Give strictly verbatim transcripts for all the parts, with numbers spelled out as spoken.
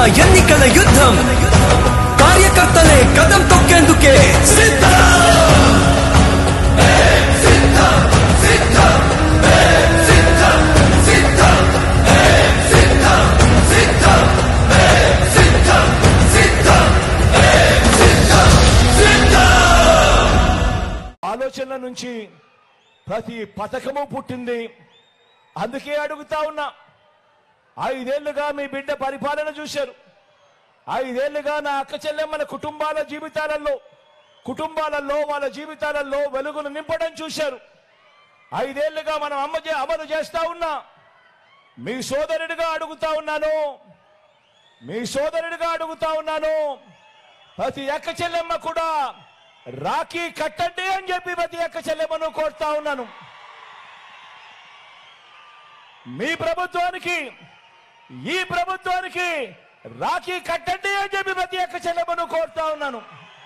ఎన్నికల యుద్ధం కార్యకర్తలే కదం తొక్కేందుకే సిద్ధం ఆలోచనల నుంచి ప్రతి పథకము పుట్టింది. అందుకే అడుగుతా ఉన్నా, ఐదేళ్లుగా మీ బిడ్డ పరిపాలన చూశారు. ఐదేళ్లుగా నా అక్క చెల్లెమ్మల కుటుంబాల జీవితాలలో కుటుంబాలలో వాళ్ళ జీవితాలలో వెలుగును నింపడం చూశారు. ఐదేళ్లుగా మనం అమ్మ అమలు చేస్తా ఉన్నా. మీ సోదరుడిగా అడుగుతా ఉన్నాను మీ సోదరుడిగా అడుగుతా ఉన్నాను ప్రతి అక్క చెల్లెమ్మ కూడా రాఖీ కట్టండి అని చెప్పి ప్రతి అక్క చెల్లెమ్మను కోరుతా ఉన్నాను. మీ ప్రభుత్వానికి ఈ ప్రభుత్వానికి రాఖీ కట్టండి అని చెప్పి ప్రతి అక్క చెల్లెమ్మను కోరుతా ఉన్నాను.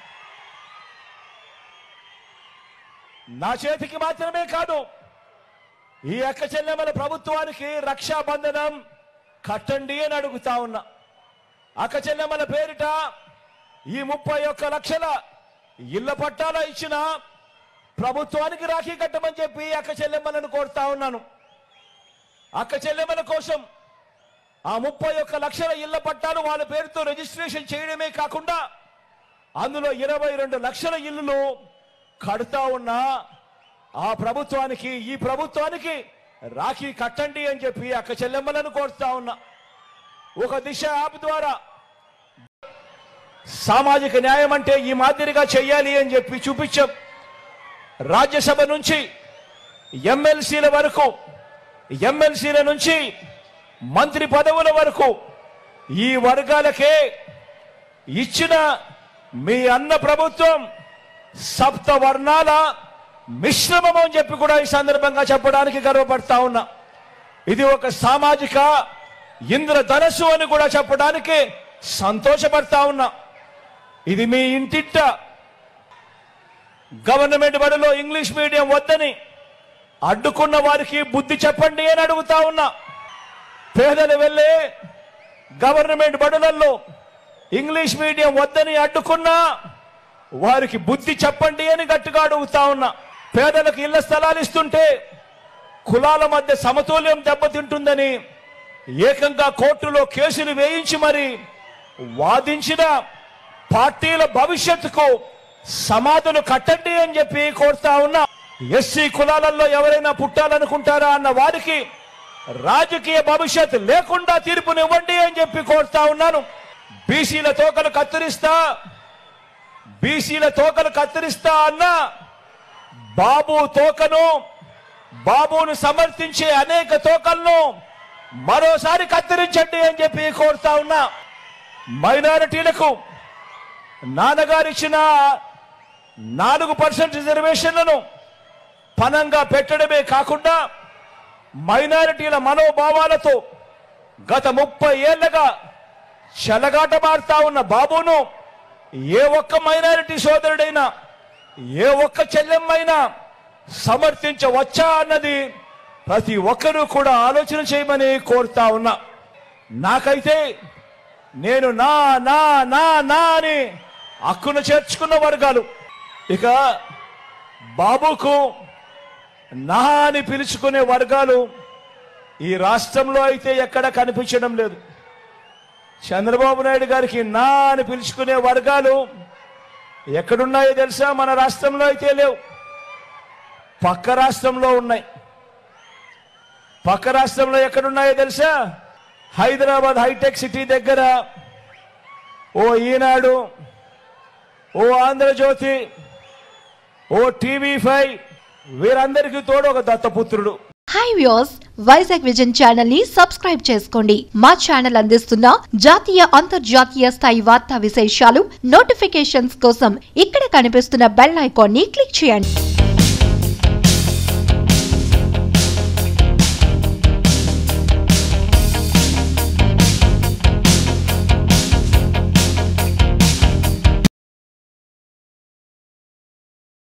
నా చేతికి మాత్రమే కాదు, ఈ అక్క చెల్లెమ్మల ప్రభుత్వానికి రక్షాబంధనం కట్టండి అని అడుగుతా ఉన్నా. అక్క చెల్లెమ్మల పేరిట ఈ ముప్పై ఒక్క లక్షల ఇళ్ల పట్టాల ఇచ్చిన ప్రభుత్వానికి రాఖీ కట్టమని చెప్పి అక్క చెల్లెమ్మలను కోరుతా ఉన్నాను. అక్క చెల్లెమ్మల కోసం ఆ ముప్పై ఒక్క లక్షల ఇళ్ల పట్టాలు వాళ్ళ పేరుతో రిజిస్ట్రేషన్ చేయడమే కాకుండా అందులో ఇరవై రెండు లక్షల ఇళ్లు కడుతా ఉన్నా ఆ ప్రభుత్వానికి ఈ ప్రభుత్వానికి రాఖీ కట్టండి అని చెప్పి అక్క చెల్లెమ్మలను కోరుతా ఉన్నా. ఒక దిశ యాప్ ద్వారా సామాజిక న్యాయం అంటే ఈ మాదిరిగా చెయ్యాలి అని చెప్పి చూపించాం. రాజ్యసభ నుంచి ఎమ్మెల్సీల వరకు ఎమ్మెల్సీల నుంచి మంత్రి పదవుల వరకు ఈ వర్గాలకే ఇచ్చిన మీ అన్న ప్రభుత్వం సప్త వర్ణాల మిశ్రమం అని చెప్పి కూడా ఈ సందర్భంగా చెప్పడానికి గర్వపడతా ఉన్నా. ఇది ఒక సామాజిక ఇంద్రధనస్సు అని కూడా చెప్పడానికి సంతోషపడతా ఉన్నా. ఇది మీ ఇంటింట గవర్నమెంట్ బడిలో ఇంగ్లీష్ మీడియం వద్దని అడ్డుకున్న వారికి బుద్ధి చెప్పండి అని అడుగుతా ఉన్నా. పేదలు వెళ్ళే గవర్నమెంట్ బడులలో ఇంగ్లీష్ మీడియం వద్దని అడ్డుకున్నా వారికి బుద్ధి చెప్పండి అని గట్టిగా అడుగుతా ఉన్నా. పేదలకు ఇళ్ల స్థలాలు ఇస్తుంటే కులాల మధ్య సమతుల్యం దెబ్బతింటుందని ఏకంగా కోర్టులో కేసులు వేయించి మరి వాదించిన పార్టీల భవిష్యత్తుకు సమాధులు కట్టండి అని చెప్పి కోరుతా ఉన్నా. ఎస్సీ కులాలలో ఎవరైనా పుట్టాలనుకుంటారా అన్న వారికి రాజకీయ భవిష్యత్ లేకుండా తీర్పునివ్వండి అని చెప్పి కోరుతా ఉన్నాను. బీసీల తోకలు కత్తిరిస్తా బీసీల తోకలు కత్తిరిస్తా అన్న బాబు తోకను బాబును సమర్థించే అనేక తోకలను మరోసారి కత్తిరించండి అని చెప్పి కోరుతా ఉన్నా. మైనారిటీలకు నాన్నగారు ఇచ్చిన నాలుగు పర్సెంట్ రిజర్వేషన్లను పనంగా పెట్టడమే కాకుండా మైనారిటీల మనోభావాలతో గత ముప్పై ఏళ్లుగా చెలగాటమాడుతా ఉన్న బాబును ఏ ఒక్క మైనారిటీ సోదరుడైనా ఏ ఒక్క చెల్లెమ్మైనా సమర్థించవచ్చా అన్నది ప్రతి ఒక్కరూ కూడా ఆలోచన చేయమని కోరుతా ఉన్నా. నాకైతే నేను నా నా నా నా అని హక్కును చేర్చుకున్న వర్గాలు ఇక బాబుకు నా అని పిలుచుకునే వర్గాలు ఈ రాష్ట్రంలో అయితే ఎక్కడ కనిపించడం లేదు. చంద్రబాబు నాయుడు గారికి నా అని పిలుచుకునే వర్గాలు ఎక్కడున్నాయో తెలుసా? మన రాష్ట్రంలో అయితే లేవు, పక్క రాష్ట్రంలో ఉన్నాయి. పక్క రాష్ట్రంలో ఎక్కడున్నాయో తెలుసా? హైదరాబాద్ హైటెక్ సిటీ దగ్గర ఓ ఈనాడు, ఓ ఆంధ్రజ్యోతి, ఓ టీవీ ఫైవ్ వీరందరికీ తోడు ఒక దత్తపుత్రుడు. Hi viewers, Vizag vision channel ని సబ్స్క్రైబ్ చేసుకోండి. మా ఛానల్ అందిస్తున్న జాతీయ అంతర్జాతీయ స్థాయి వార్తా విశేషాలు నోటిఫికేషన్స్ కోసం ఇక్కడ కనిపిస్తున్న బెల్ ఐకాన్ ని క్లిక్ చేయండి.